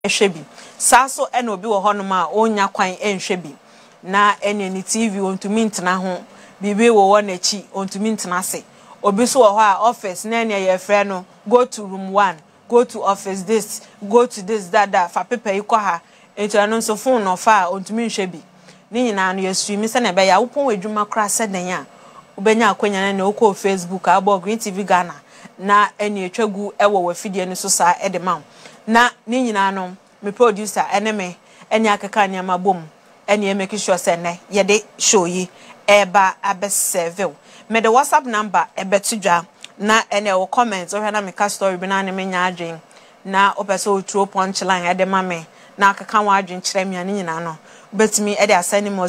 ehwe bi saa so ena obi wo hono ma onya kwan enhwe bi na ene ni TV ontumi ntena ho bibi wo na chi ontumi ntena se obi so wo ho a office na ene ye frɛ no go to room 1 go to office this go to this that fa paper iko ha etu no so phone no fa ontumi nhwe bi ni nyina no yesumi se na be ya wopon adwuma kra se den a obenya akwanya na okọ Facebook abo Green TV Ghana na ene etwagu ewo wafidie no so sa edema na ni nyina no me producer eneme ene akeka nya mabom ene make sure say ne ye de show yi eba abesevel me the WhatsApp number ebetudwa na ene wo comment o hwana me ka story bi na ne me nya adwen na opeso true punchline ede ma me na akeka wa adwen kire me ani nyina no betimi ede asani mo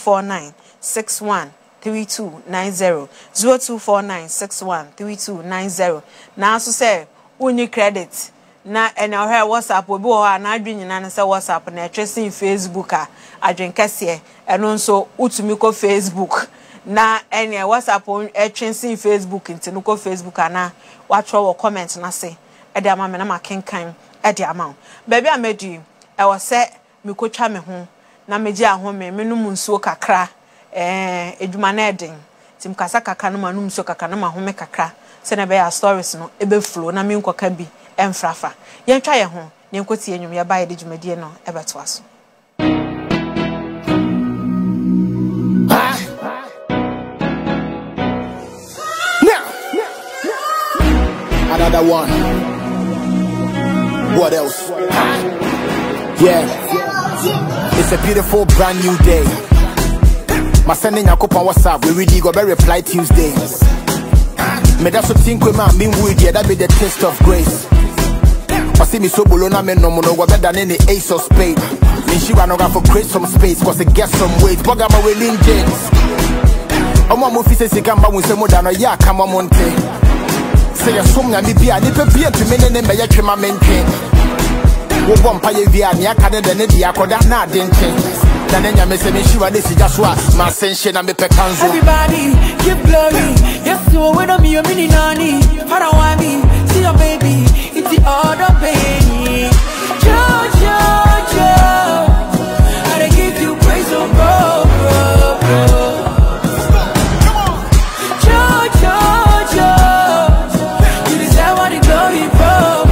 0249613290 0249613290 na so say uni credit na ene ohwe WhatsApp obi wo ha na adwen nyina na say WhatsApp na etwese Facebook a adwen kase eno nso utumi ko Facebook na ene WhatsApp etwese Facebook ntino ko Facebook ana watro wo comment na say ede ama me na makenkan ede ama baby amedi e wo se me kotwa me ho na meji ahome me no munsuo kakra edwuma na eden tim kasa kaka no manum so kaka na mahome kakra se na be ya stories no ebe flow na me nkoka bi emfrafa yentwa ye ho ne nkotie enwum ye bae de dwumadie no ebeto aso another one. What else? Yeah, it's a beautiful brand new day. My sending a couple WhatsApp, we really go better reply Tuesday. Me that's what think with my mean wood, yeah, that be the taste of grace. I see me so below, na me no more better than any ace of spade. Me she wanna go for create some space, cause it gets some weight. But I'm a willing James. I'm a movie says you can buy with some more than a yeah, come on Monte. Say a song and be a nipper beer to me and me a trim maintain. Wo bomb pay via near Canada, the Akoda, not didn't. Then me say me sure this is just what my sensation and me pekanzo. Everybody give glory. Yes, so when I'm your mini nanny. How do I mean? See your baby, it's the other baby. Jojo, I give you praise, oh bro. Jojo, you deserve all the glory, bro.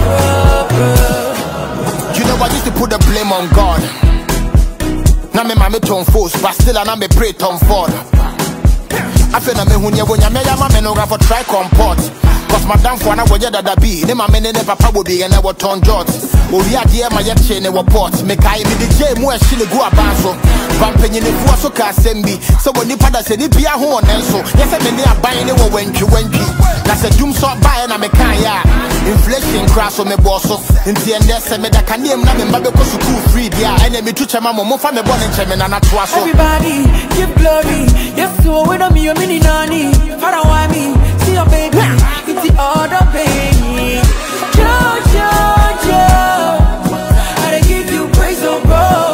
You know I used to put the blame on God. Na me mame ton force, but still I me pray ton for. I feel na me hunya wonya me ya mame no ga for try comport. Cause madam for na wonya dada bi, ne mame ne papa wo bi na wo ton jot. O wi ade ma ye che ne wo port. Me kai me de je mu ahyi ne go abanso. Pampanyi ne fu so ka sembi. So woni pada se ni bia ho onenso. Ye se me ne aban ne wo wantwi. Na se dum so bae na me kan ya. Inflation crash so me bosso. Nti ende se me da kanem na me mba be ko school free dia. Ene me tu chema mo fa me born nche me na toa so. Everybody give glory. Yes, so when I'm your mini nanny. How do I mean? See your baby, it's the other baby. Jojo, I give you praise, oh bro.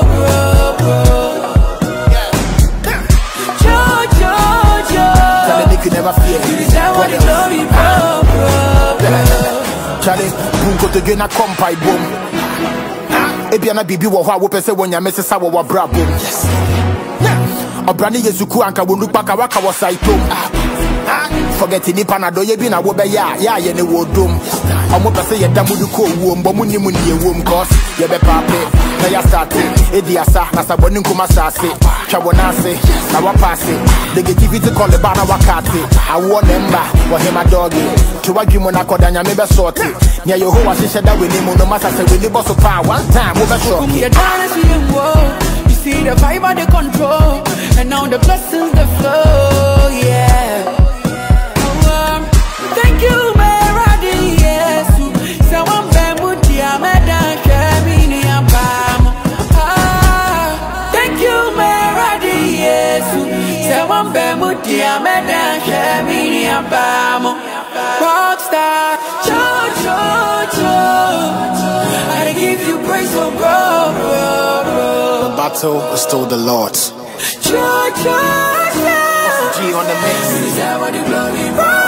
Jojo, you could never fear. you deserve all the glory, bro. Charlie, bunko to gena kompai boom. Ebiana bibi wo ho wo pese wonya mesesa wo brabo. Yes. Obrani yesuku anka wonu paka waka wo saitom. Forget ni panado ye bi na wo be ya ye ne wo dom. Omo pese ye damudu ko wo mbo munni munni wo cause ye be pape na ya start ediasa na saboni nkuma sase twa wona ase na wa passe they give it call the bana wakati awo nemba wo hema doggy to wadwimo na kodanya me be sort nya Yehowa hihye da weni mu no masa se weni boss pa one time wo be shock you see the vibe and the control and now the blessings the flow yeah thank you Meradi Yesu someone bemudi amedan kemi abam thank you Meradi Yesu someone bemudi amedan kemi abam rockstar I give you praise for bro. The battle is still the Lord's. G on the mix.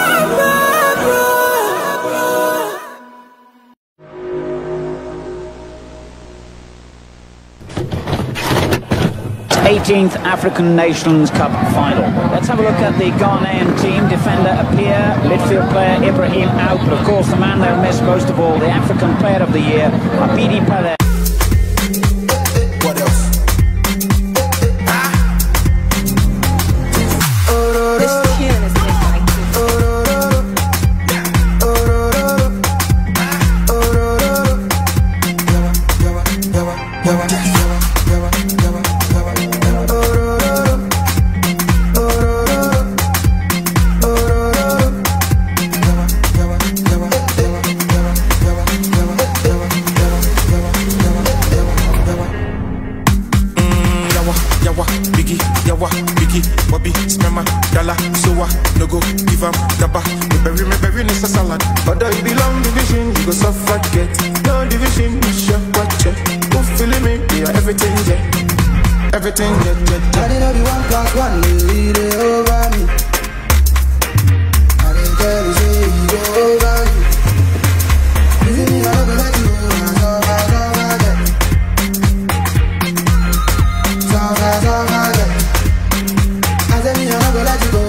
18th African Nations Cup final. Let's have a look at the Ghanaian team. Defender Appiah, midfield player Ibrahim out, but of course the man they'll miss most of all, the African Player of the Year, Abidi Pele. What else? Everything, I didn't be 1+1, lead it over me. I didn't tell you, say you go over you. You see me, I'm gonna let you go. So I said me, I'm gonna let you go.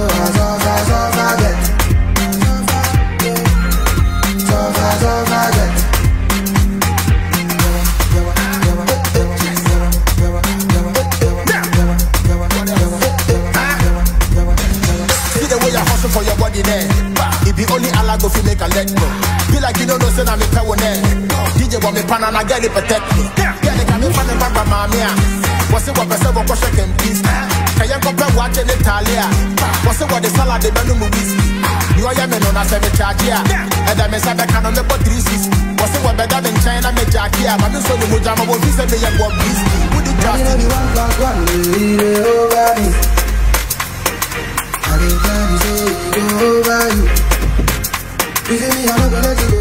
For your body there, it be only Allah go fi make a let go. Be like you don't know say I'm a power there. DJ want me pan and I get it protect me. Get it come in pan and papa mamia. What's it what person go check and peace? Can you compare watch in Italia? What's it what the salad they benu whiskey? You are me no na say me charge ya. And I me say me can on me put 360. What's it what better than China me jack here? But me so the mujama wo fi say me young one beast. Who the just? I didn't be 1+1, lead it over me. I didn't tell you, say you go over you. You see me, I'm not gonna let you go.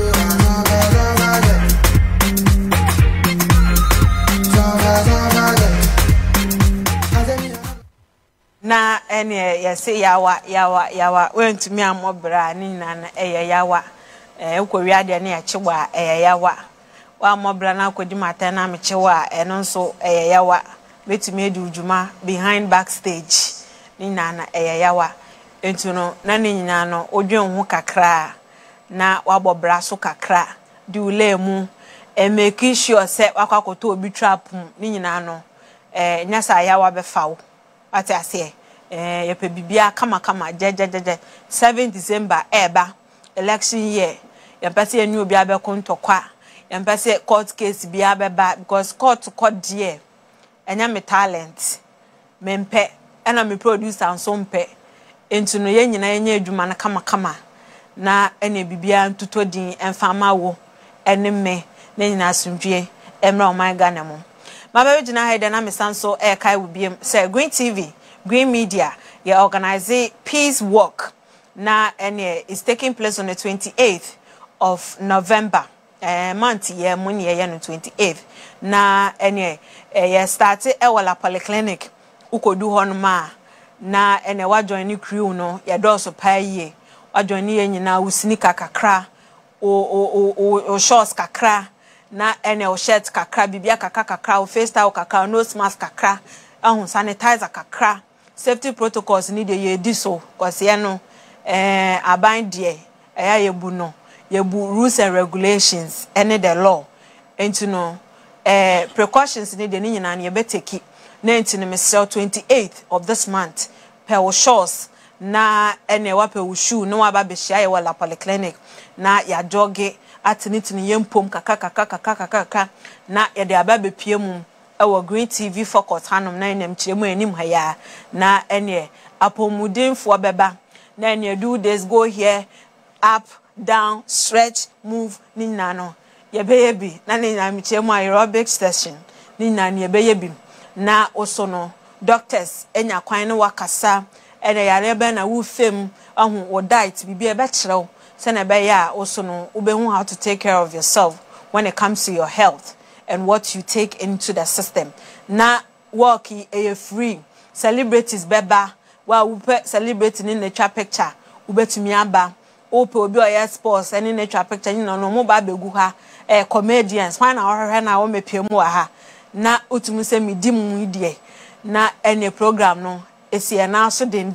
Na ene yesi yawa wentumi amobra ni na yawa ukori ade na yachiwa yawa wa amobra na akodi mata na mechiwa eno nso yawa betumi edi ujuma behind backstage ni na yawa entu no na ni nyina no odwen ho kakra na wabobra so kakra di ulemu make sure say wakwakoto obi trap ni nyina no nyasa yawa be fawo ati ase yepe bibia kama jejejeje 7 December eba election year yempese enu obi abeko ntokwa yempese court case bi abeba because court there enya me talent mempe ena me producer nso mpe enti no ye nyina yenye adwuma na kama na ene bibia ntuto din emfama wo ene me na nyina asundwe emra oman Ghana mu mabe gina haide na me sanso kai wubiem say Green TV Green Media you organize peace walk na ene is taking place on the 28th of November month ye muni ye no 28th na ene ye start wala polyclinic ukodu honma na ene wa join ni crew no ye do so pa ye wa join ni nyina usnika kakra o shorts kakra na ene o shirt kakra bibia kakra o face towel kakra nose mask kakra ahun sanitizer kakra safety protocols ni de ye di so cause ye no aban de ye bu no ye bu rules and regulations any the law enti no precautions ni de ni nyina na ye beteki na enti no mesel 28th of this month per wo shorts na ene wa pe wo shoe no wa ba be hia ye wala polyclinic na ya joge atinitini yempom kaka na ye de aba be pie mu ewo Green TV focus hanom na enem kiremu anim ha ya na ene apomudinfo beba na ene do this go here up down stretch move ni nano ye be bi na ni na kiremu aerobic session ni nano ye be bi na osono doctors enya kwan no wakasa ene yare be na wo fem ahu wo diet bibi e be kirew se na be ya osono ubehu how to take care of yourself when it comes to your health and what you take into the system na work e free celebrities beba wa wo celebrity ni nature picture ubetumi aba ope obi oya sports any nature picture ni no mo ba begu ha comedians why na ohwe na wo mepiem wa ha na otumu se midi mu die na any program no esi na so den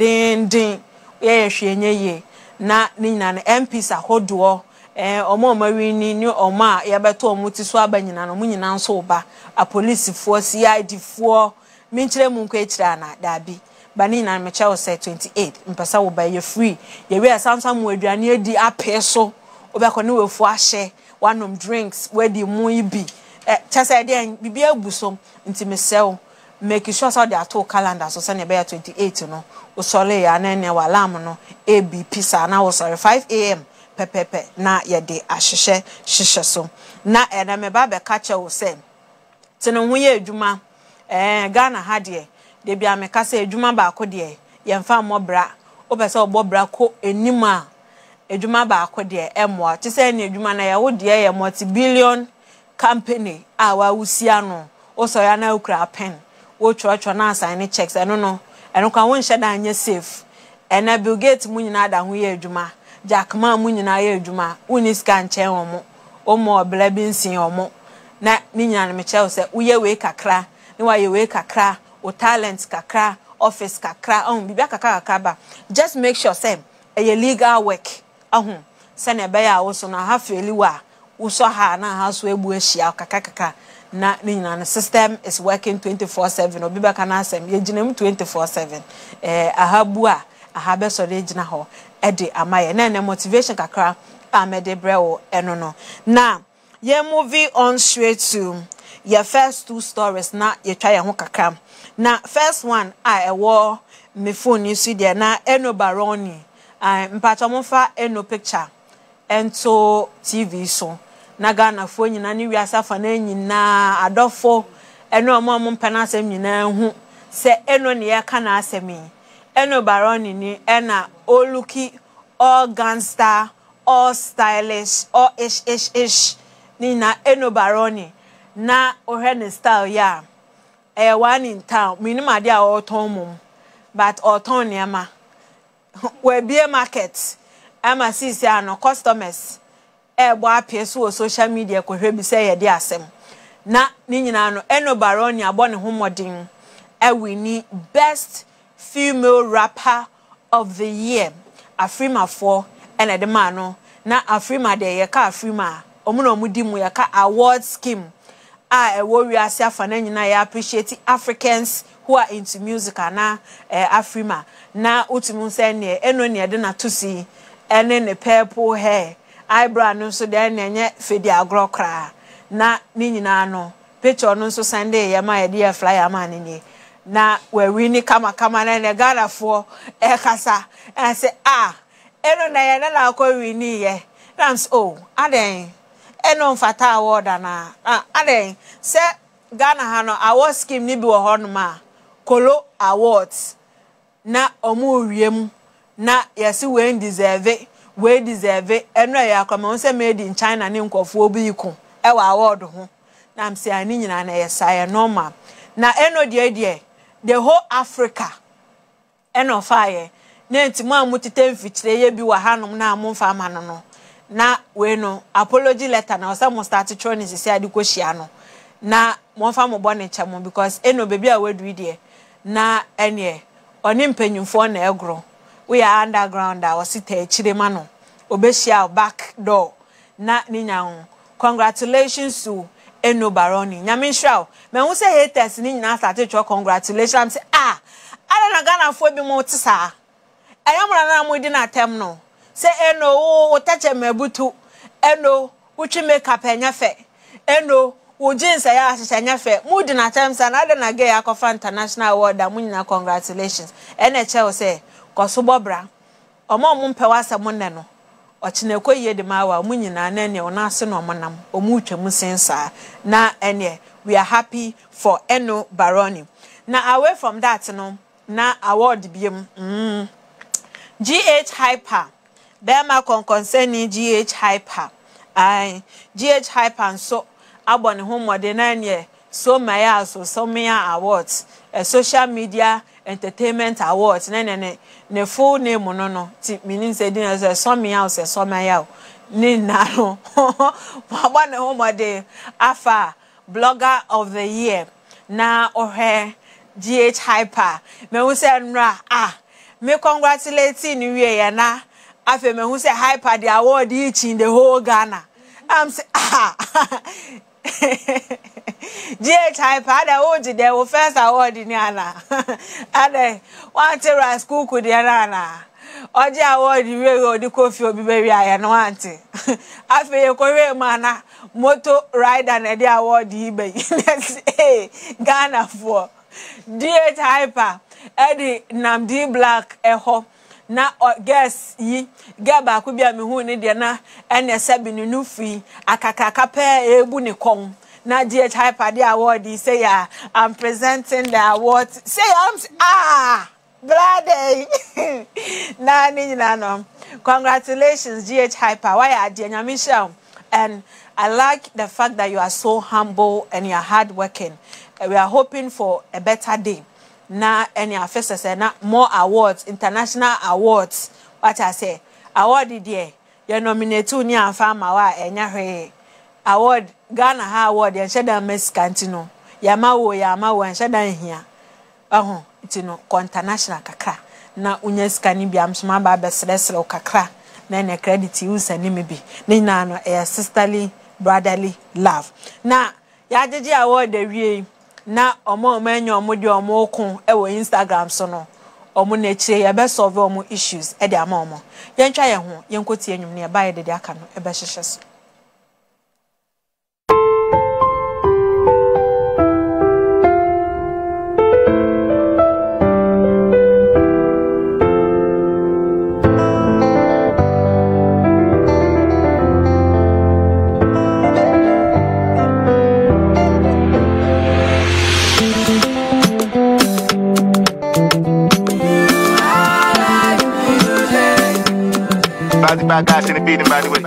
ye hwenye ye na ni nyina no MPs ahodo omo mawini ni oma ye beto omuti so abanyina no munyina nso ba a police for CID for minchire mu nko ekira na dabi bani na mecha wo say 28 mpesa wo ba ye free ye we samsam mu aduane edi apeso obekọ ne wefu ahye wanom drinks wedi mu ibi chese dey bibia abuso nti mesew make sure so dey ato calendar so say ne be 28 no wo sole ya na ne walam no ABP sa na wo sore 5 am pepepe na ye de ahyehye so na na me ba be ka che wo say tene ho ye adwuma Ghana ha de bia me ka say adwuma ba ko de ye mfa mobra obese obobra ko enima adwuma ba ko de emwa ti say na adwuma na ye wo de ye multi-billion company wa wusia no wo so ya na ukra pen wo chocho na assign checks no kwa won hye da anya safe na Bill Gates mu nyina da ho ye adwuma Jack Ma mu nyina ye adwuma uni scan chen omo obla bi nsin omo na ni nyina me che wo say wo ye we kakra ni wa ye we kakra o talent kakra office kakra bibia kakra ba just make sure say a legal work say na be ya wo so na ha feli wa wo so ha na ha so ebu ahia kakaka na ni nyina system is working 24/7 obi be ka na asem ye ginam 24/7 ahabu aha be so de gina ho de amaye na motivation kakra amede brewo eno no na ye moving on straight to your first two stories na ye twa ye ho kakra na first one ewo me phone you see there na Eno Baroni mpacha mofa Eno picture ento TV so na Ghana fo nyina ni wiasa fa na nyina adofo Eno omo mpana asem nyina hu se Eno ne ye ka na asemi Eno Baroni ni na oluki all gangster all stylish all ish ni na Eno Baroni na ohene style ya one in town minimum dia oton but oton niama we be market ama sisi ano customers bo apia so social media ko hwe bi say ye de asem na ni nyina no Eno Baroni abone homodin wini best female rapper of the year Afrima 4 ene de ma no na Afrima de ye ka Afrima omuno omudi mu ye ka award scheme we are nyina ya appreciate Africans who are into music na Afrima na utumu say ne Eno ne de na tosi ene ne purple hair eyebrow no so de na enye fedi agro kra na ni nyina no picture no so Sunday ya ma ye flyer man ni na we wini kama na ne Ghana for kasa say Eno na ye na ko wini ye rams aden Eno mfata award na aden se Ghana ha no award scheme ni bi wo ho no ma Kolo Awards na omo wiem na yesi we deserve eno ya akoma se made in China ni nkofo obi iku wa award ho na am se ani nyina na yesa normal na Eno de the whole Africa Eno fire na ntimo amutete mfikyire ye bi wa hanom na amomfa amano no na we no apology letter na osa mo start training sisi adiko hia no na mo fa mo bone chamo because Eno baby a wedu de na ene oni mpanyumfo na egro we are underground a osita echire ma no obehia back door na ni nyawo congratulations to Eno Baroni nyame hwa me hu say haters ni nyina start to congratulations am say ala na Ghana fo bi mo tisa ayamra na mo di na tem no say Eno wo tache mabutu Eno uchi makeup enya fe Eno wo jeans ya ahyehyɛ nya fe mu di na time sa na de na ge yakofa international award amu nyina congratulations ene che wo say koso bobra omo mpewa asem ne no ochine koyie de mawa mu nyina na ne ona ase no monam omu twam sensa na ene we are happy for Eno Baroni na away from that no na award biem GH Hyper Bema concerning GH Hyper GH Hyper so abone homode na ne so maya so maya awards social media entertainment awards ne full name no ti meaning say din as so maya ni na no abone homode afa blogger of the year na ohe GH Hyper me hu say nra me congratulating you ya na afa me hu say Hyper the award each in the whole Ghana. I'm say GH Hyper the award the first award in Ghana. Ade one tera school ku the Ghana. Oje award we go the coffee obi be ya no auntie. Afa ye kowe mana motor rider na the award be. Hey Ghana for GH Hyper Eddie Namdi Black eho na guess yi gaba ku bia me hu ne de na ene sebi ne nufi akakaka pe ebu ne kon na GH Hyper the award say ya I'm presenting the award say I'm bloody na ni no congratulations GH Hyper why are dear Nyamisha and I like the fact that you are so humble and you are hardworking. We are hoping for a better day. Na any officers say na more awards, international awards. What I say, award there. You nominate two ni afama wa enya hwe. Award Ghana ha award ya sheda Miss Cantino. Yamawo and sheda here. Itino ko international kakra. Na unya skani bi amsoma ba besresre kakra. Na ne credit you sani me bi. Ni na no sisterly brotherly love. Na ya jeje award the wie na omo enyo omo de omo okun e wo Instagram so no omo na chire ya be solve omo issues e de ama omo ye ntwa ye ho ye nkoti enwum ne ba ye de aka no e be hyehye so Bad guys in the beating, by the way. Na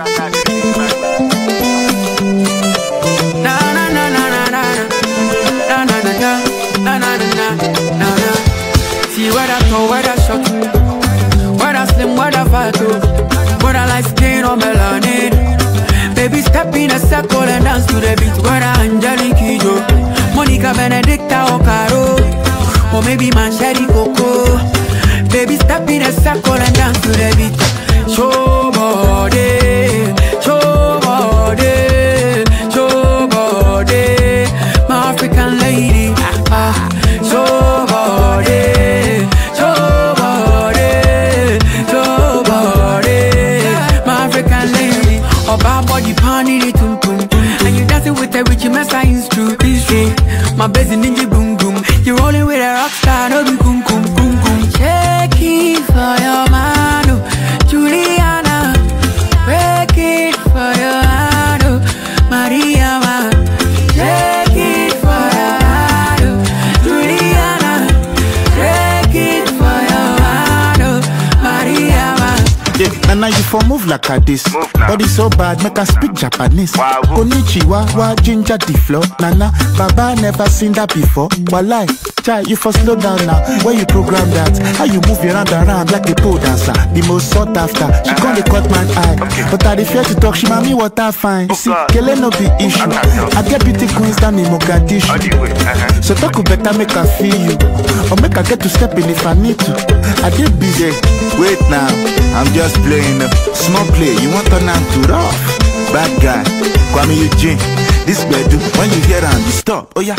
na na na na na na na na na na na. See what I throw, what I shot, what I slim, what I fat, what I like skin or melanin. Baby step in a circle and dance to the beat. What I Angelique Kidjo, Monica Benedicta or Caro, or maybe Mancheri Coco. Baby step in a circle and dance to the beat. Show body, show body, show body, my African lady. Show body, show body, show body, my African lady. Oh, bad body panini tum tum, and you dancing with a rich messa instru. My baby ninja boom boom, you rolling with a rock star, no be kum kum kum kum. Check it for your man. Juliana, break it for your hand, Maria, break it for your hand, Juliana, break it for your hand, Maria. Yeah, and now you for move like a this. Body so bad, make us speak Japanese. Konnichiwa, wa ginger the floor. Nana, Baba never seen that before. Walai, chai, you for slow down now. Where you program that? How you move your hand around like a pole dancer? The most sought after. She can't cut my eye. But I fear to talk, she mami what I find. See, Kele no be issue. I get beauty queens down in Mogadishu. So talk better make her feel you. Or make her get to step in if I need to. I get busy. Wait now, I'm just playing. Small play, you want to turn to rough. Bad guy, Kwame Eugene. This bedroom, when you hear and you stop. Oh yeah.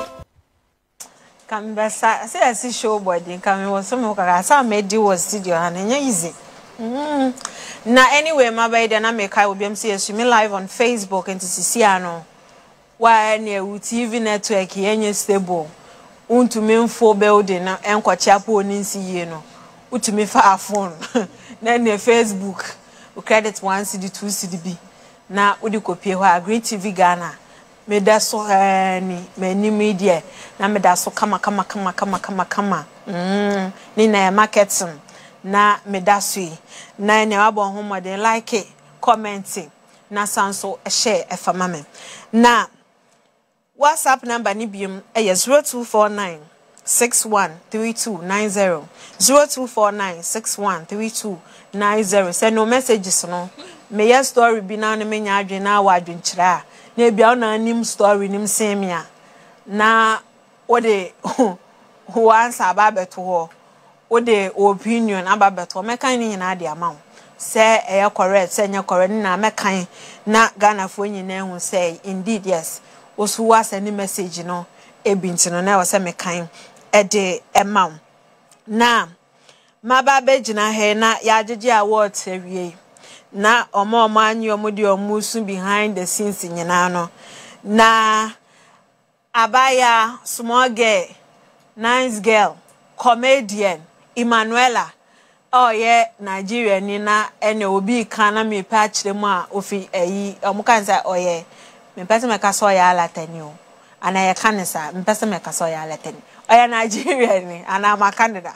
Kambasa, say I see show body. Kami was some of some made you was studio and easy. Now anyway, my baby, and I make I will be me live on Facebook and to see ano. Why near TV network yenye stable. To me for building and kwa chapo ninsi yeno. To me for phone. Then near Facebook. We credit 1 CD 2 CDB. Na udi kopie ho Green TV Ghana. Me da so ni many media na me da so kama. Ni na marketing na me da so yi. Na ne wabon ho modern like it, commenting na sanso share e fama me. Na WhatsApp number ni biom e 0249 613290 0249 613290. Send no messages no. Me ya story bi na me nya adwen na wa adwen kira na bia na anim story nim semia na wode who answer ababeto o de opinion ababeto mekan ni nyina de ama say e correct say nya correct na mekan na Ghana fo nyina hu say indeed yes osu wa send message no ebinti no na wo say mekan e de ema na maba begina he na yajeje award awie na omo anyi omo de omusu behind the scenes nyina no na abaya small girl nice girl comedian Emmanuela Nigeria ni na ene obi kan na me pa kire mu a ofi eyi omukan say me pese me ka so ya alatani o ana ye kanisa me pese me ka so ya alatani Nigeria ni ana ma Canada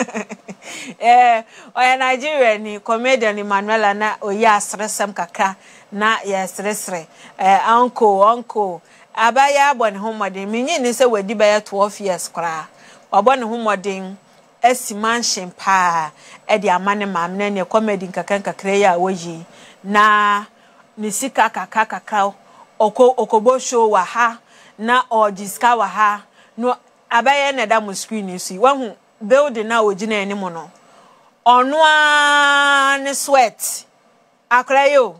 Nigeria ni comedian Emmanuela na oyi asresem kakra na ye sresre uncle abaya abone homodin minyi ni se wadi ba 12 years kra obone homodin esimansion pa e di amane mam na ne comedy kakra ya woyi na ni sika kakra okobo show wa ha na ojiska wa ha no abaya na da mu screen si wahu building na ogina eni mo no ono ne sweat akrayo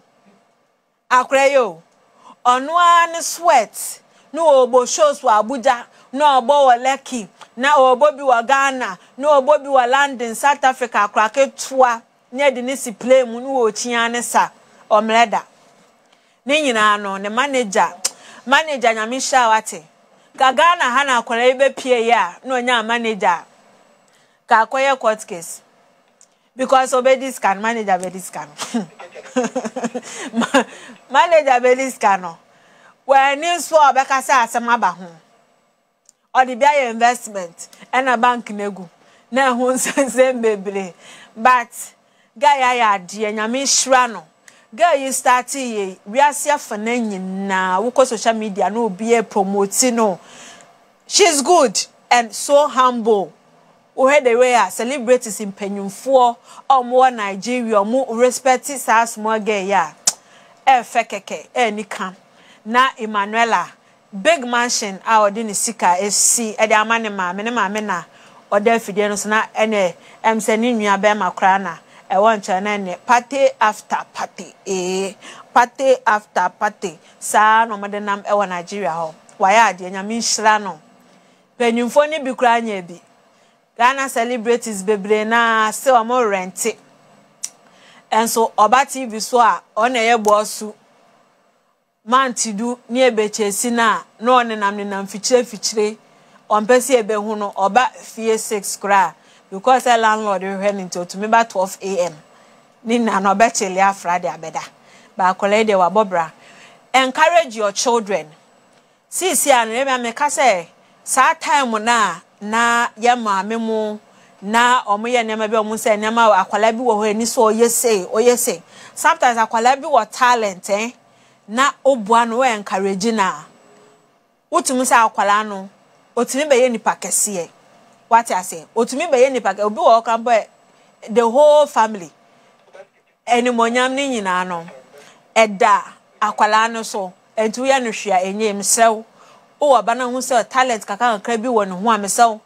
ono ne sweat no obo shows wa Abuja no obo wa Lekki na obo bi wa Ghana no obo bi wa London South Africa akrake toa ne de ne si play mu no ochia ne sa omreda ne nyina no ne manager nyame sha wate ka Ghana ha na akwara ebe pie ya no nya manager ka akoye court case because obedi scan manager be scan manager be scan when you saw obeka say asema ba ho or the bia investment and a bank negu na hu sense bebre but guy ya de nyame hra no guy you start ye we asia fa na nyina wo ko social media no obi e promote no she's good and so humble o head the way celebrities in penyumfo omo Nigeria omo respect sa small girl ya fekeke ni kan na Emmanuela big mansion a odini sika esi e de amane maame na oda fidie no so na ene emse ni nua be makra na e won chana ne party after party sa no mode nam e wo Nigeria ho waya ade nyame nhira no penyumfo ni bi kra nya bi Ghana celebrities bebre na se o mo rent enso oba TV so a ona ye bosu mantidu ni ebechesi na no ne nam fichire ompesi ebe hu no oba fie 6 kra because a landlord hwe into to me by 12 am ni na no be chele afrade abeda ba kole de wa bobra. Encourage your children. See an me ka say sa time na ye maame mu na omoye nema bi omo say nema akwala bi wo ho ani so oyese sometimes akwala bi wo talent na obua no we encourage na utumi say akwala no otumi be ye nipa kese what I say otumi be ye nipa obi wo kan boy the whole family enimonyam ni nyina no eda akwala no so entu ya no hwia enye msew o abana hu say talent kaka bi wo no ho amsew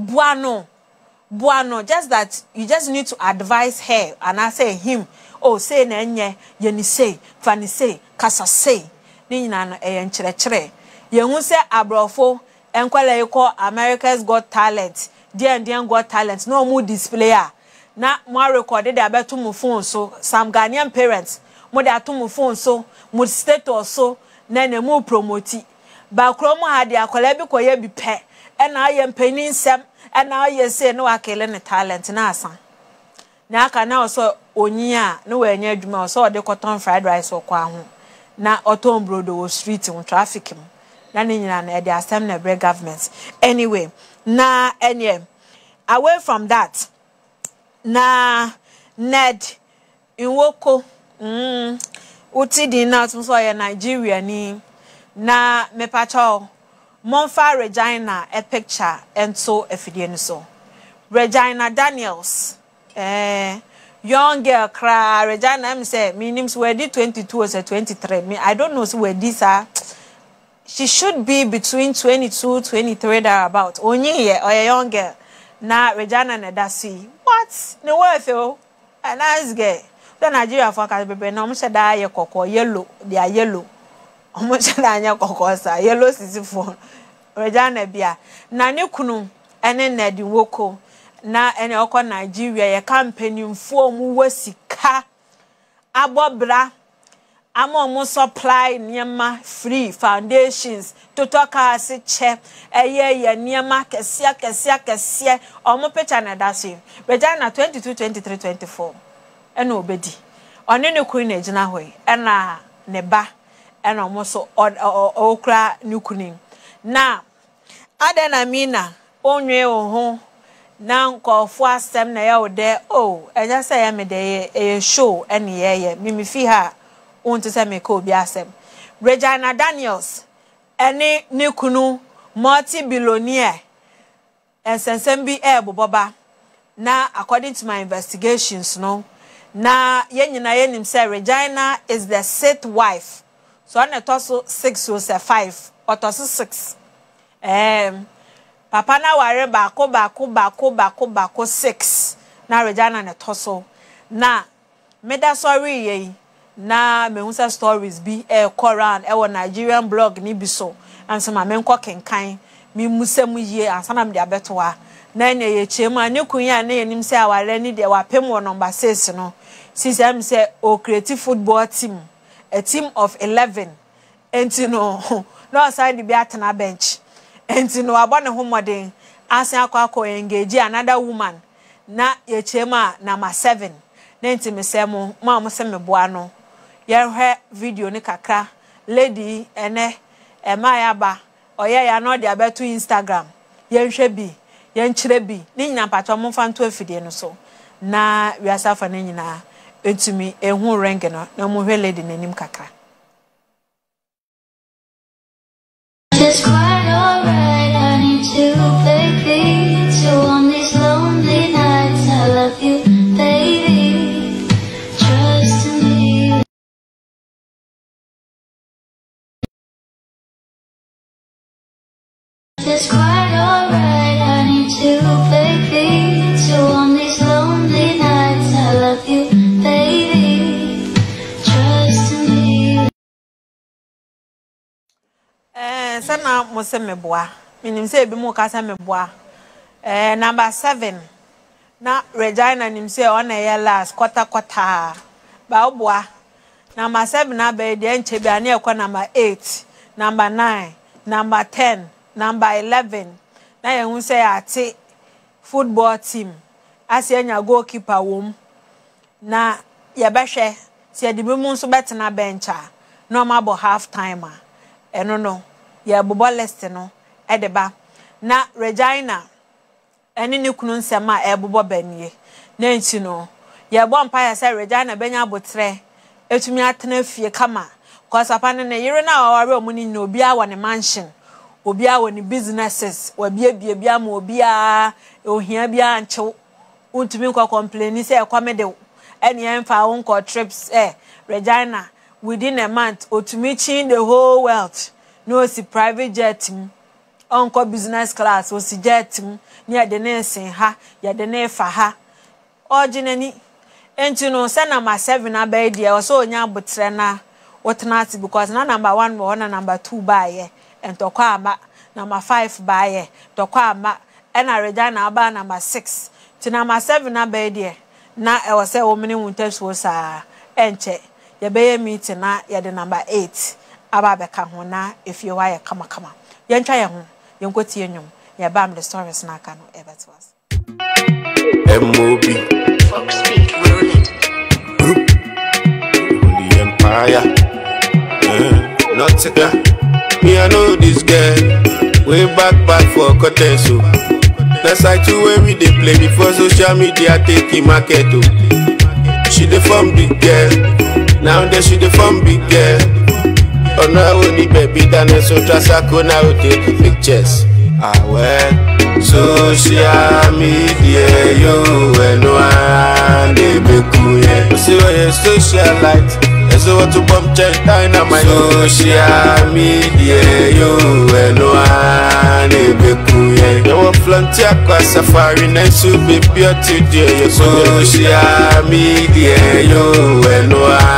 buano just that you just need to advise her and I say him say na enye ye ni say fani say kasa say ni nyina no nkyerechire ye hu say abrofo enkwala yiko America's Got Talent and Got Talent no mu displayer na mo record dey abeto mu phone so some Ghanaian parents mo dey ato mu phone so mo status so na mu promote ba kro mo ha dey akwala bi koye bi pe na aye mpanin nsem na aye say no akele ne talent na asan na aka na so onyi a no we anya adwuma so de cotton fried rice okwa ho na oton brodo wo street on traffic mu na ne nyina na e dey asem na bre government anyway na away from that na Ned Nwoko uti di na so ye Nigeria ni na mepacho Monfa Regina a picture and so efidie so Regina Daniels young girl cry Regina am say me names were 22 or 23 me I don't know so where these are she should be between 22, 23 thereabout. Onye or a young girl. Na Regina Nedasi. What? No worth oh. A nice girl. The Nigeria forecast baby no much da ye koko yellow. They are yellow. Much da nya koko sa yellow sisifo. Regina bia. Na ne kunu ene Nedi Woko. Na ene oko Nigeria ye campaign mfo mu wasika. Abobra. Amo supply niema free foundations to talk as che eye niema kesia omo picture na dasi Regina 22 23 24 ena obedi one ne kunu na gina hoy ena ne ba ena omo so okra nukunin na adena mina onwe ho na nkofo asem na ya ode enya say ya me de show ena ye mimi fi ha to say me ko bi asem Regina Daniels ene ne kunu multi-billionaire ensensem bi boba na according to my investigations no na yenyina yenim say Regina is the 6th wife so on etoso 6 or 5 or toso 6 papa na ware bako 6 na Regina na toso na meda sorry ye na mehusa stories bi Quran wo Nigerian blog ni bi so anso ma menko kenkan mi musam yie ansana me de abetoa na ene ye chema ne kunya na yenim se aware ni de wapem wo number 6 no sisem se o creative football team, a team of 11 entino no side bi atena bench entino abone homoden asan akwa engage another woman na ye chema number 7 na entime se mo ma se me boa no ye video ni kakra lady ene emaya ba oye ya no de abeto Instagram ye nhwe bi ye nkyire bi ni nyina pato mo fa nto afidie no so na wiasa fa na nyina entumi ehu rank no na mo hwe lady nanim kakra. It's quite alright, I need to baby. So on these lonely nights I love you baby, trust me. It's quite alright, I need to baby. So on these lonely nights I love you baby, trust me. Sana mo se meboa minim se ebi mo ka se meboa number 7 na Regina nim se ona ye last quarter ba oboa number 7 na be de enche bi ane ekwa number 8 number 9 number 10 number 11 na ye hu se ate football team ase anya goalkeeper wom na ye behwe se de bi mu so betena bencha no ma bo half timer eno no ye bobo list no edeba na Regina eni ne kunu nsema bobo banie na nti no ye bo mpa ya se Regina benya abotre etumi atena fie kama cause apane ne yire na aware omuni na obi a wone mansion obi a wone businesses obi bia ma obi a ohia bia nchew untumi kwa complain se ekwame de eni emfa won trips Regina within a month otumi chin the whole world. No si private jet onko business class o si jet ni de nesen ha ya de ne fa ha ojinani enti no se number 7 abai dia o so onya abotre na wotnati because na number 1 wo na number 2 baaye entokwa ama number 5 baaye tokwa ama ena Regina aba number 6 ti number 7 abai dia na e wo se wo mini wuntaso sa enche ya beye meeting na ya de number 8 aba beka ho na if you wire kama yentwa ye ho yenkoti enwum ye bam the stories na aka no ebeto us MOB Fox Speak Roland Group Holy Empire not me I know this girl way back for Koteso that's I too where we dey play before social media take the market she dey form big girl now that she dey form big girl. Oh no, only baby than a so trasako now take pictures. Well, social media, you and one they be cool. See where your socialite, a so what to bump check dynamite. Social media, yo, no one be cool. You want flanty across safari, nice to be pure today. Social media, yo, no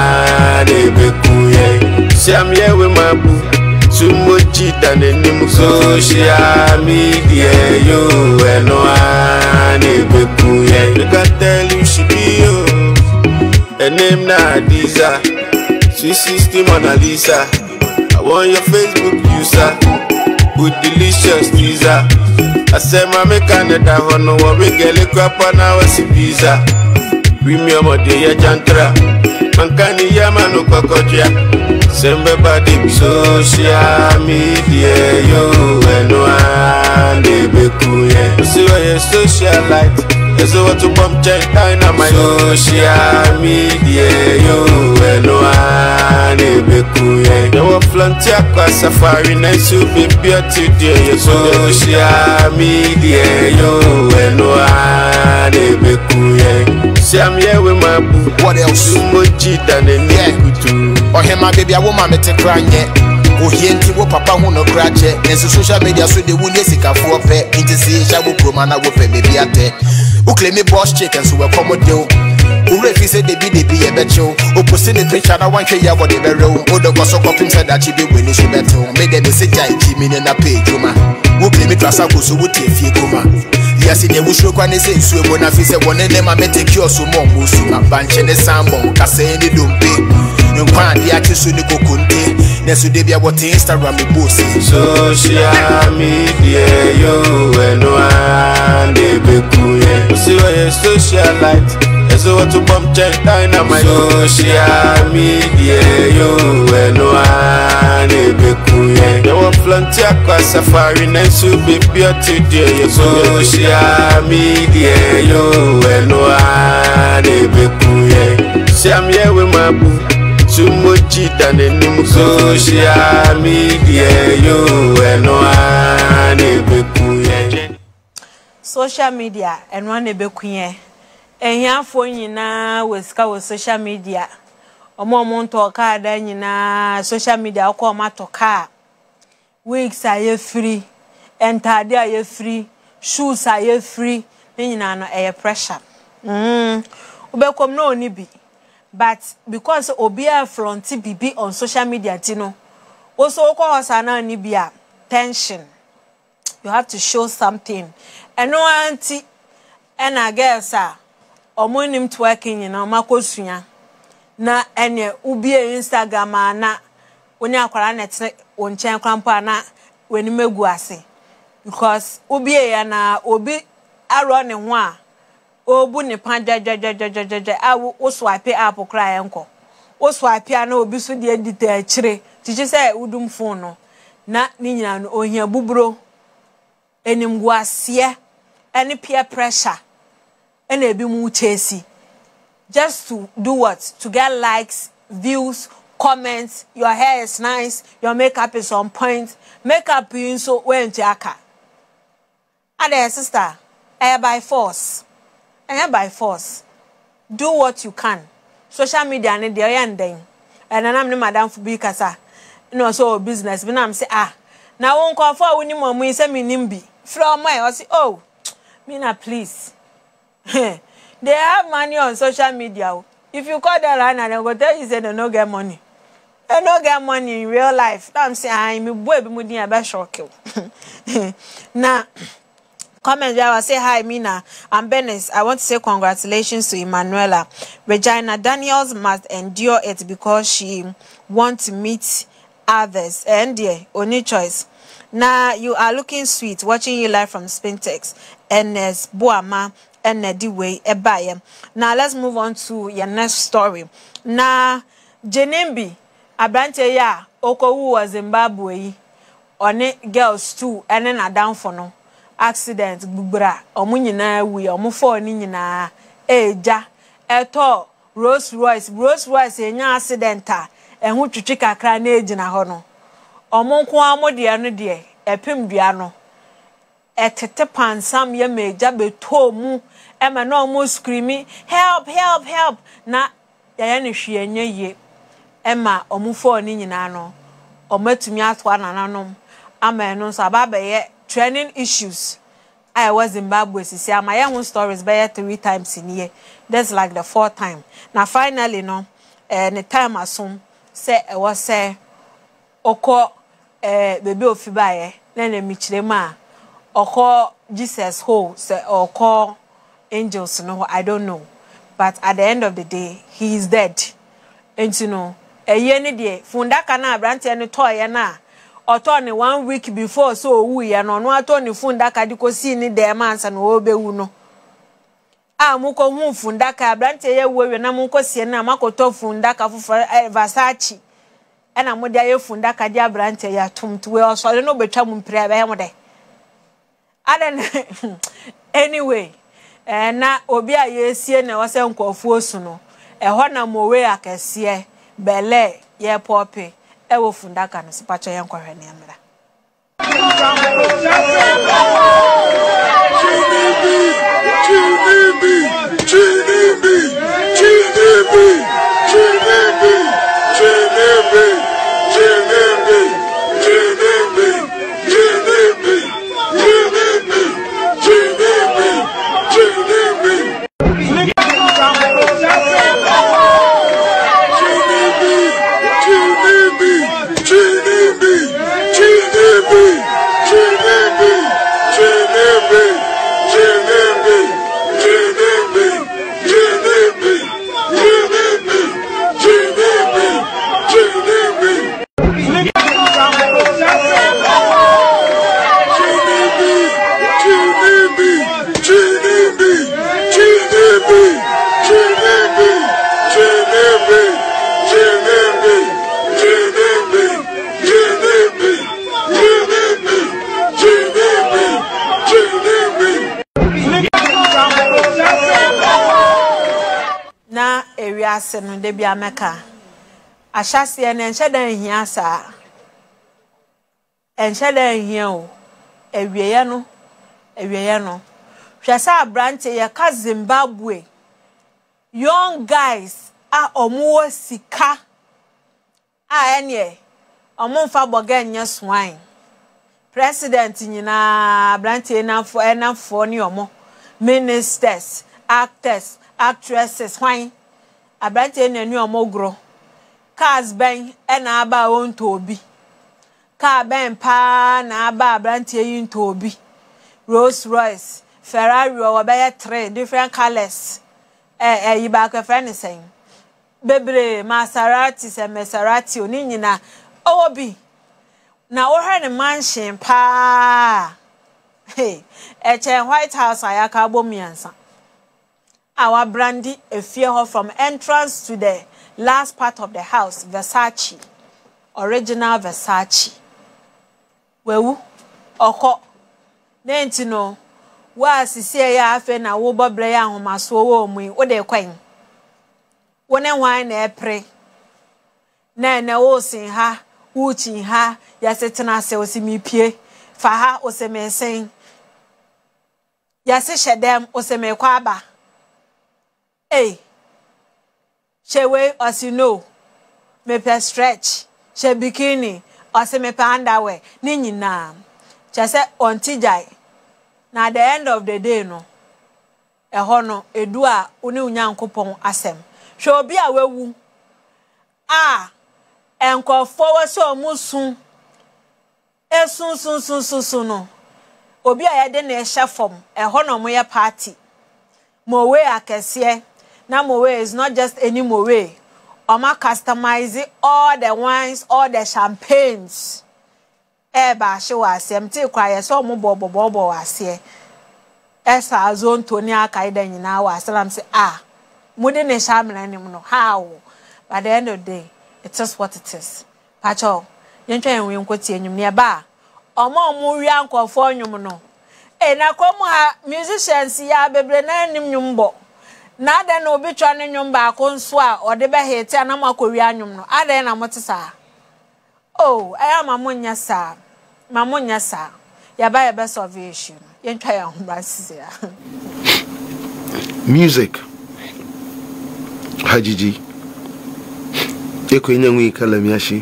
one be cool. See, I'm here with my boo. Too much than any social media, yo, and no one be cool. You can tell you she be yo. Her name Nadiza, sweet sister Mona Lisa. I want your Facebook user with delicious teaser. I said, Mamma Canada, no one we get a crap on our pizza. Premium of the Jantra, Mancani Yamano Cocotia. Sembe body social media, yo, and one be cool. See why you socialite. You see what to bump check dynamite. Social media, yo, and one be cool. You want flanty across safari, nice to be pure today. You social media, yo, and one be cool. See I'm here with my boo. What else? Too much than any good. Oh, hey, my baby, I want my mate crying yet. Oh, he ain't what papa who no crack yet. And social media so they wouldn't see a four pet. Into see Shabu Promana with a baby at it. Who claim me boss chicken so we're common deal. Who refuse they be a betcho. Who puts in the picture, I want to hear what they were wrong. Who the gossip of him said that she be winning she better. Made them say, Jimmy in a page, Juma. Who claim me trust a goose who would take Kuma. Yes, in the wish you can say, so when I feel one of them, I met a cure so more Musuma, bunch and the sambo, Cassani Dumpe. You can't be at Suniko Kunte, Nesu Debia what Instagram me bossy. Social media, yo, and one be cool. See why you socialite. So what to bump check dynamite. Social media, yo, and one be cool. You want flanty across safari, nice to be pure today. Social media, yo, and one be cool. See I'm here with my boo. Too much than any social media, yo, and one be cool. Social media and one be cool. And here for you now with social media. Omo to car then you na social media call ma to car. Wigs are free, entire are free, shoes are free. Then you know air pressure. Ubekom no ni bi. But because obia fronti bibi on social media tino. Also call us an ni bia tension. You have to show something. And no auntie and I guess omonim twerking you know makosuya. Na enye ubie Instagram na onye akwara net onchen krampa na weni megu ase because ubie ya na obi aro ne ho a obu ne pan jajajajajaja wo swipe app kra enko wo swipe na obi so de edit akire tiche say udum phone no na ni nyina no ohia buburo enimgu ase any peer pressure ena ebi mu chesi just to do what? To get likes, views, comments. Your hair is nice. Your makeup is on point. Makeup you so went to aka. Ade sister, by force. By force. Do what you can. Social media ne dey ending. And I'm the madam for be kasa. No so business. But I'm say now won't call for when you mom say me nimbi. From my I say oh, me na please. They have money on social media. If you call them right now, they will tell you say they no get money. They no get money in real life. I'm saying I'm boy be mudi aba shock you. Now, comment I will say hi Mina. I'm Benes. I want to say congratulations to Emanuela. Regina Daniels must endure it because she wants to meet others. And yeah, only choice. Now you are looking sweet. Watching you live from Spintex. Ns Boama. And way ebaye. Now let's move on to your next story. Now Jenembi Abrante ya Okowu was Zimbabwe one girls too and then a down for no accident bubra omunyina wi omufo ni nyina eja eto Rolls Royce enya accident a ehu twitwi kakra na ejina ho no omonko amode no de epem dua no etete pansam ye meja beto mu ema no mo screaming help na ya ne hwe anya ye Emma omufo ni nyina no omatumi atwa nananom ama no so ababaye training issues I was Zimbabwe sisi ama ye hun stories by 3 times in year. That's like the 4th time. Now finally no the time assume say I was say oko baby ofibaye na na michirema oko Jesus ho say oko angels no I don't know, but at the end of the day he is dead. And you know eye ne de fundaka na abrante ne toy na Otoni 1 week before so we ya no atoni fundaka dikosi ni dem ansa no obewu no muko hu fundaka abrante ye wewe na muko sie na makoto fundaka fufo Versace ena mode aye fundaka di abrante ya tumtu we osole no betwa mu mpire ba hemode aden anyway na obi aye sie na wose nkofu osu no ho na mowe akese bele ye pope ewo fundaka no sipacho yenkwohwe ne amra na ewiase no de bia meka ahyase na enhyedan hia sa enhyedan hia o ewieye no hwesa abrante ye ka Zimbabwe young guys a omuwo sika a ene omonfa boga nya swine president nyina abrante enafo ni omo ministers actors actresses why abrante nanu omogro cars ben na aba onto obi car ben pa na aba abrante yinto obi Rolls Royce Ferrari or be 3 different colors you back a friend saying bebre Maserati se Maserati oni nyina obi na wo hwe ne mansion pa hey White House ayaka bomiansa our brandy a fear from entrance to the last part of the house Versace original Versace wewu oko nentino wa sisi ya afe na wo bobre ya ahomaso wo mu wo de kwan wone hwan na epre na wo sin ha wo chin ha ya setena se osimipie fa ha osemesen ya se hyedem osemekwa aba hey shewe as you know me per stretch she bikini as me per underwear ni nyina chese ontijai na at the end of the day no eho no edu a oni unyankopon asem hwe obi a wewu enkofo wose omusun esun no obi a yede na ehye fom eho no mo ye party mowe akese na mowe is not just any mowe oma customize all the wines all the champagnes ba she wase mti kwa ye so mo bobo wase esa azo ntoni aka ida nyina wase lam say mudi ne shamna nim no how by the end of the day it is what it is pacho yentwa enwe nkoti enyum ne ba omo wi ankofo onyum no na komu ha musicians ya bebre na nim nyumbo na de na obi twa ne nyum ba ko nso a ode be hete na makowi anyum no ade na motesa aya mamunya sa ya ba be solve issue yentwa ya humbasise ya music Hajiji Eko inyangu ikalamiashi.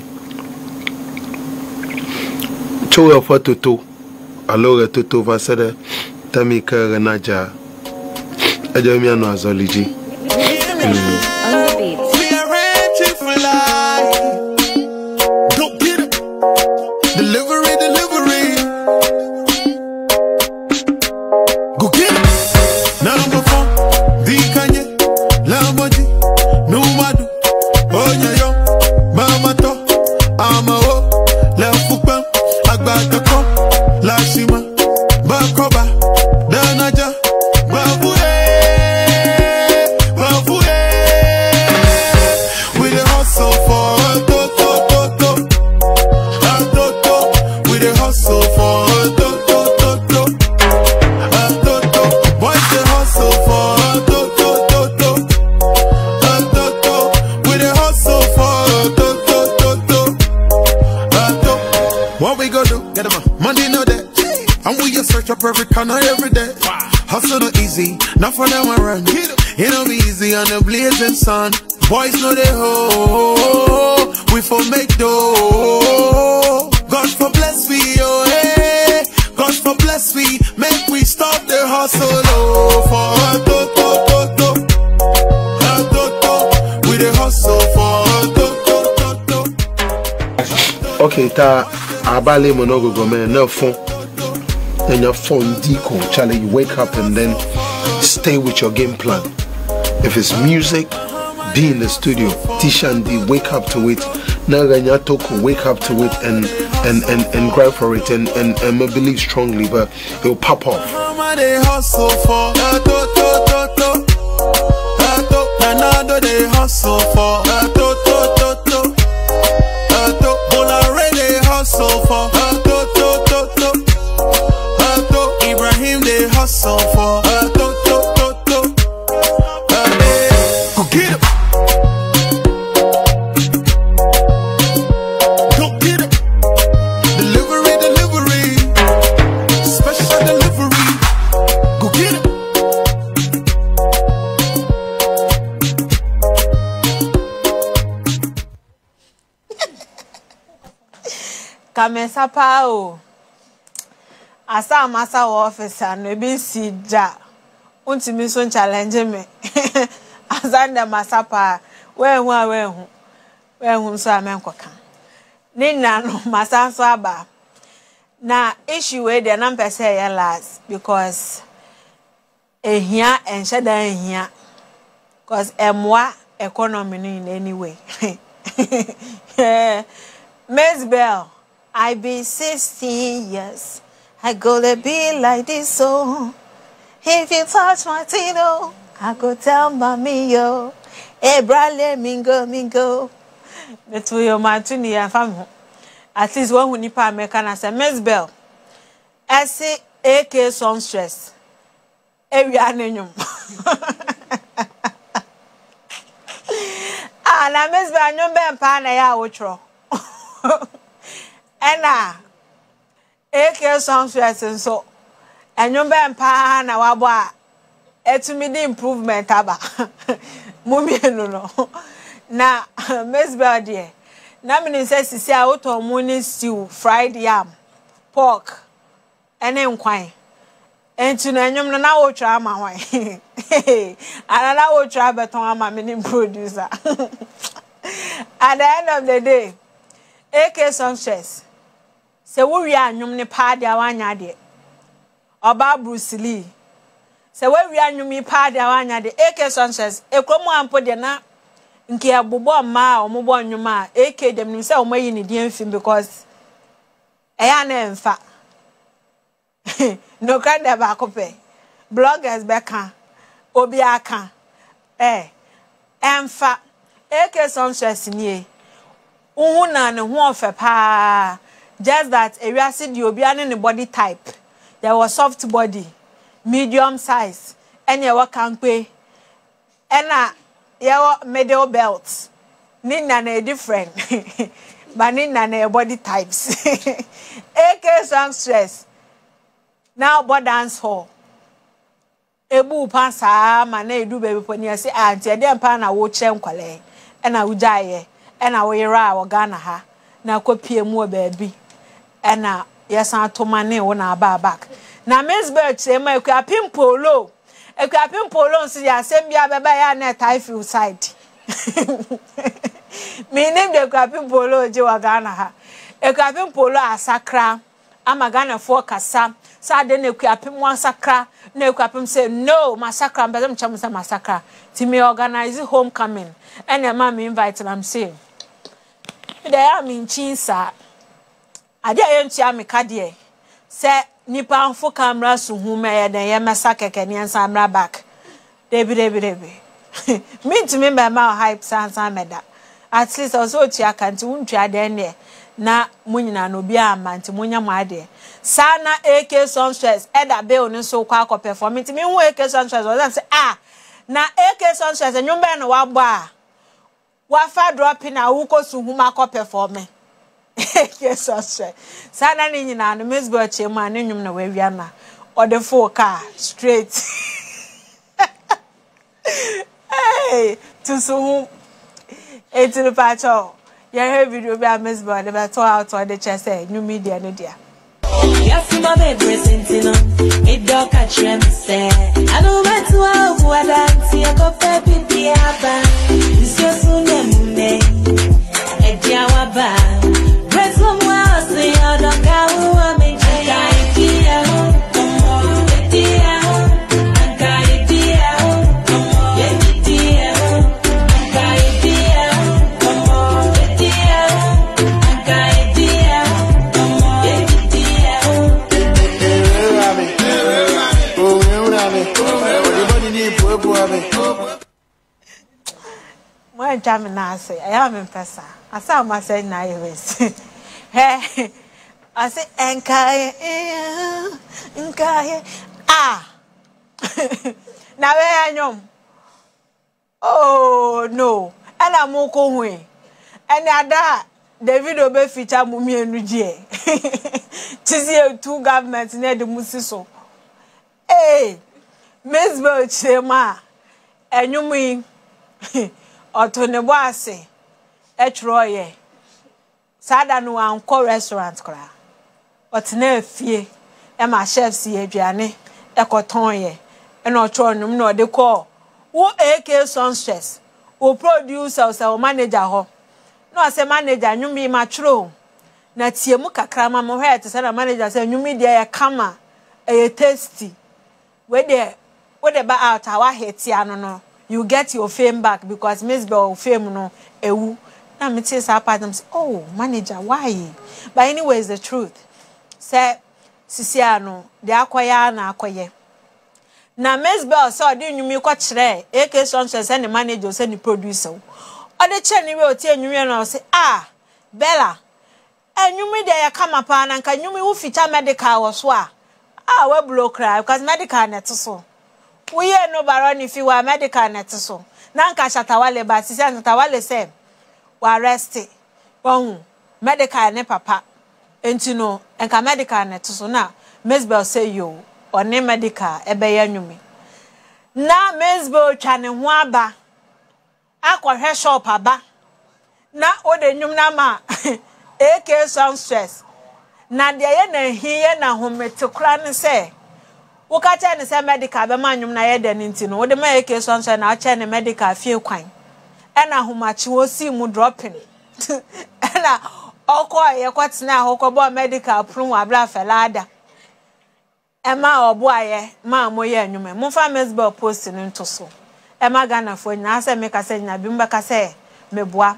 Chowe fa toto. Alors toto va sede tamika renaja. Ajami anu azoliji. We are ready for life. Go get it. Delivery. Go get it. Number 4. The Kanye. Lamboji. Numadu. Onyayo. Mama to. Amao. La Fukbam. Agbatako. La Shima. Bakoba. Danaja. Babue. We the hustle for a toto. We the hustle for a toto. Boys the hustle for a toto. We the hustle for a toto. What we gonna do? Get 'em on. Money no that. And we just search up every corner every day. Hustle no easy, not for them around. It don't be easy on the blazing sun. Boys know they ho, we for make dough. God for bless we, oh hey. God for bless we, make we stop the hustle, oh. For a toto. We the hustle for a toto. Okay, ta abale monogo gome no phone. And your phone deco, Charlie, you wake up and then stay with your game plan. If it's music, be in the studio. Tisha and D, wake up to it. Naganya Toko, wake up to it and grind for it and believe strongly, but it will pop off. They hustle for a toto. Another they hustle for a toto. Bolare they hustle for a toto. Ibrahim they hustle for a toto. Go get it. Go get it. Delivery. Special delivery. Go get it. Kamesa pao. Asa masa officer no be sija. Untimi so challenge me. Azanda masapa wehu so amenkoka. Nina no masa so aba. Na issue we dey na mpese ya last because ehia ensheda ehia cause emwa economy in any way. Miss Bell, I be 16 years. I gotta be like this, so if you touch my tino, I go tell mommy yo. Hey, brale mingo. That's where your matuni and family. At least one who nipa American say Miss Bell. I say AK some stress. Every annual. Na Miss Bell nyombe mpa na ya wotro. Ena AK some stress so enyombe mpa na wabo a etumi di improvement aba. Mumie no. Na Miss Bell dear. Na me say sisi a woto morning stew, fried yam, pork, ene nkwan. Entu na enyom no na wotwa ama hwan. Ana na wotwa beton ama me producer. At the end of the day, AK Success. Se wo wi anyom ne pa dia wanya de. Oba Bruce Lee. Se wo wi anyom yi pa dia wanya de AK Success. Ekromu ampo de na nke abubo ma omubo anyom a AK dem nim se omayi ne die mfim because eya na emfa. No kind of akope. Bloggers beka. Obi aka. Emfa. AK Success nie. Uhu na ne ho ofe pa. Just that area see the obi ane body type. There was soft body, medium size, and you were kankwe. And your middle belt. Nina ne different. But nina ne body types. AK Success. Now but dance hall. Ebu pansa ma na edu baby poni say auntie dem pa na wo chem kwale. E na ujaye. ena wo yera wo Ghana ha na kopie mu baabi ena yesan atomane wo na aba back na Mezbel che ma ekuapim polo nsi ya asem bia beba ya na Tyfield side me name de ekuapim polo je wa Ghana ha ekuapim polo asakra ama Ghana for kasa sa de na ekuapim wasakra na ekuapim say no massacre mbezem cham say massacre ti me organize homecoming and ma me invite am say there am in chinsa ade ayentua me kade say nipa anfo camera so hu me ye den ye mesa keke ni ansa amra back debi me to me be ma hype sansa meda at least also tia kanti untwa den ne na munyina no bia amanti munya mu ade sana AK Sunstress eda be oni so kwa akọ performance me hu AK Sunstress o say na AK Sunstress enwumbe no wagbo a wafa dropping a wukosu huma akọ performance AK Sunstress sana ni nyina no Mezbel che mu anenwum na wawia na ode full car straight hey to so etu pacho ya he video be Mezbel de be to out on the chest new media no dia. Yes, my baby, Sentino. It don't catch you, say. I know where to go, what I see. I go baby, be a band. This is soon, Monday. A Jawaba. Break some walls, say, I don't care who I'm in. When Jamina say, I am in Pesa. I saw myself now. Hey, I say, Enkai. Now where I know. Oh no, and I'm moko we. And ada David Obe feature mumi enuje. Tizi two governments near the musiso. Hey, Mezbel chema. Enyumi otonebo ase etroye sada no anko restaurant kra otena afie e ma chef si aduane ekoton ye e no otronum na ode call wo AK Sunstress wo producer o manager ho no say manager nyumi ma tro na tiemu kakra ma mo hwe te say na manager say nyumi de ya kama e tasty we de ba out our hit ya no you get your fame back because Mezbel fame no ewu na me say sa part say oh manager why but anyway is the truth say sisia no de akoya na akoye na Mezbel so de nwumi ko kire AK Sunstress say ni manager say ni producer o de che ni we o tie nwumi na say Bella nwumi de ya kama pa na nka nwumi wo feature medical wo so we blow cry because medical net so we no baroni fi wa medical net so na nka Shatawale ba sisi Shatawale say wa arrest won medical ne papa enti no enka medical net so na Mezbel say yo one medical ebe ya nwumi na Mezbel twa ne ho aba akohwe shop aba na ode nwum na ma AK Sunstress na de ye na hiye na hometekura ne say wo ka che ne say medical be ma nwum na ye de nti no wo de ma AK Sunstress na che ne medical fie kwan e na homachi wo si mu dropping e na okọ ye kwatena ahokobo medical prum abra felada e ma obo aye ma moye nwum mo fa Mezbel post ni nto so e ma Ghana fo nyina say me ka say nyina bi mba ka say meboa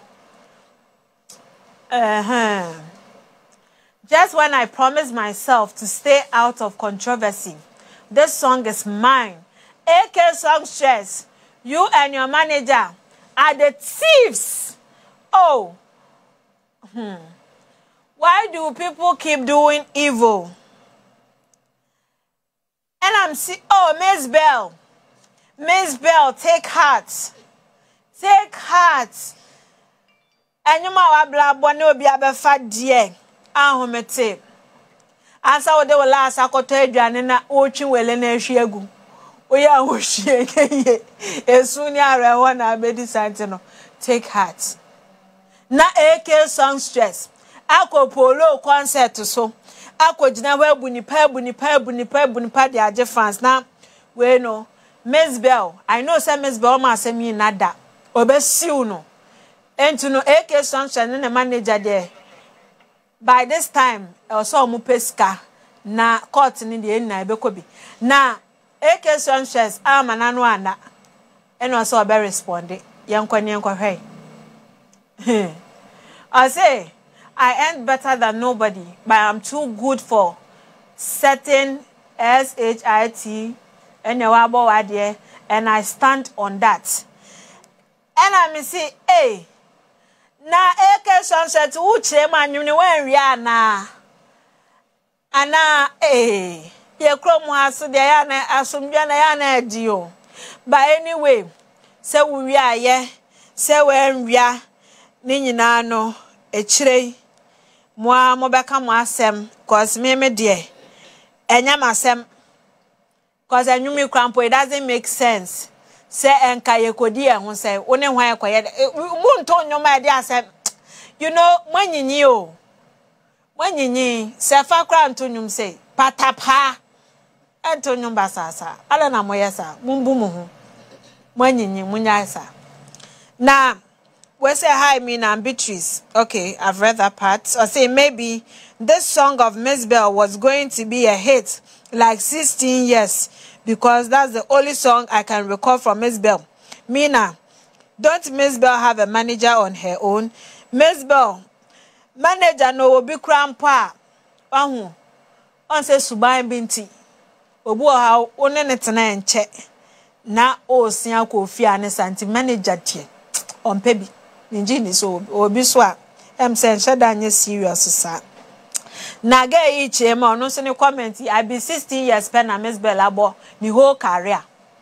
just when I promised myself to stay out of controversy, this song is mine. AK Sunstress, you and your manager are the thieves. Oh. Why do people keep doing evil? And I'm see. Oh, Mezbel, take heart. Take heart. And you ma bla bone obi abefa die ahomete asa wo de wala asa koto aduane na otwi wele na ahwe agu oya ahwie ye esu ni areho na abedi sante no take heart na AK Songstress akọ polo concert so akọ gina wa bunipa de age fans na we no Miss Bell I know say Miss Bell ma asem yi nada obesiu no enti no AK Songstress ne manager there by this time also mu peska na court ni de na ebekobi na AK Songstress amana no ana eno also be respond yenkwa hwe I say I earn better than nobody, but I'm too good for certain SHIT and I stand on that. And I say, hey, na AK Songstress uche man you when we are na. Ana hey, ye kromu aso de ya na asomdwa na ya na dio. But anyway, say we are ye, say when we are ni nyina no echire mo beka mo asem cause me de enya masem cause anwumi krampo it doesn't make sense say enka yekodi ehun say one hwan ekoye mu nto nyoma de asem you know mwanyinyi o mwanyinyi se fa kra nto nyum say patapa ento nyum basasa ala na moyesa mumbu mu hu mwanyinyi munyasa na we say hi, Mina and Beatrice. Okay, I've read that part. I say maybe this song of Miss Bell was going to be a hit like 16 years because that's the only song I can recall from Miss Bell. Mina, don't Miss Bell have a manager on her own? Miss Bell, manager no will be grandpa. On say Subai Binti. Obu how one netana enche na o sia ko fia ne santi manager tie on pebi. Ninjini so obi so a say sheda anye serious sa na ga yi chema ono so ne comment I be 16 years pen na Miss Bell abo ni whole career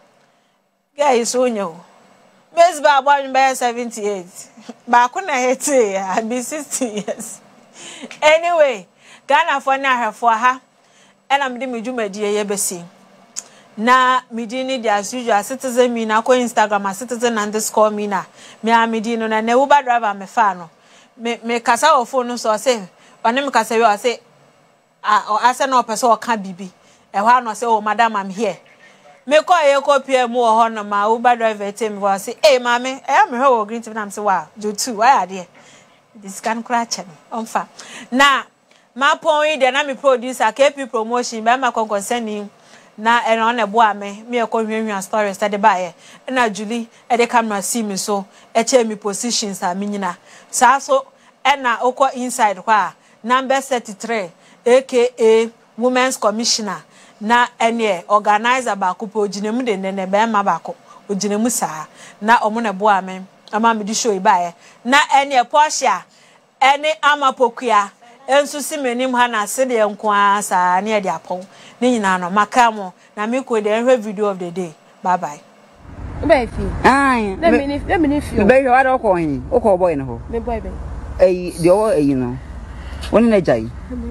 ga yi so nyo Miss Bell abo ni 78 ba ko na hete I be 60 years anyway Ghana for na hafo ha ena mde medwumadi ye besi na midini dia as usual citizen me na ko Instagram citizen_me na me a midino na ne Uber driver me fa no me kasa o phone so say one me kasa we say ase na opese o ka bibi e hwa no say oh madam I'm here me ko ye ko pie mu o ho no ma Uber driver tell me was say eh mama me hwe o green tv na me say wow do too why are there this can crash me on fa na ma pon de na me producer KP promotion be ma concerning na eno na bo ame me e ko hwehwa stories de bae na Julie e de camera see me so e che me positions a me nyina sa so e na okọ inside kwa number 33 aka women's commissioner na ene organizer ba ko po ginemu de ne be ma ba ko oginemu sa na omo na bo ame ama me di show bae na ene Porsche ene amapokua ensu si menim ha na se de nko asa na e de apon ni nyina no makamo na me ko de enhwe video of the day bye bye be fi ai let me fi be yo ada ko hin o ko boy no ho me boy be eh de o no woni na jai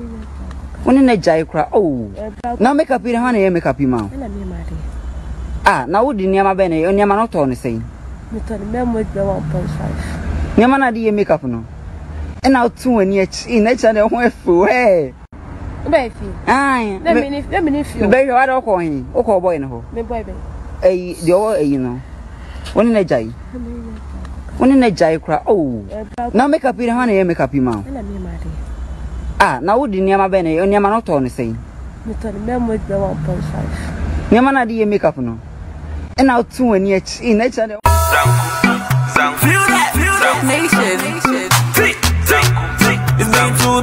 kra oh na make up ire ha na ye make up ma na me ma de na wodi niam be na niam no to ne sei me to me mo de 1.5 niam na de ye make up no na otu ani achi na cha na ho efu he be fi ai let me fi be yo ada ko hin o ko boy no ho me boy be eh de o no woni na jai kra oh na make up ire ha na ye make up ma na me ma de na wodi niam be na niam no to ne sei me to me mo de 1.5 niam na de ye make up no na otu ani achi na cha na feel that nation it's been too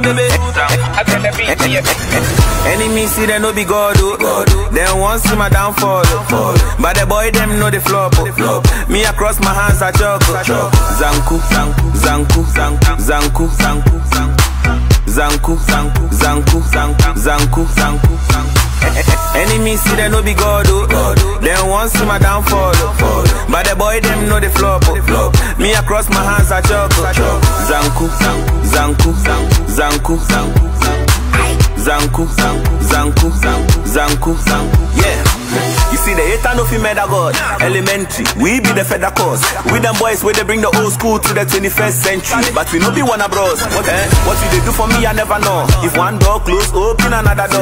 enemy see they no be God, then once see my downfall, but the boy them know the flop. Me across my hands I jog. Zanku, zanku, zanku, zanku, zanku, zanku, zanku, zanku, zanku, zanku, zanku, zanku. Enemy see they no be God, then once see my downfall, but the boy them know the flop. Me across my hands I jog. Zanku, zanku, zanku, zanku, zanku, zanku, zanku, zanku, yeah. You see the hater no female God. Elementary, we be the feather cause. We them boys where they bring the old school to the 21st century. But we no be one bros. What you they do for me, I never know. If one door close, open another door.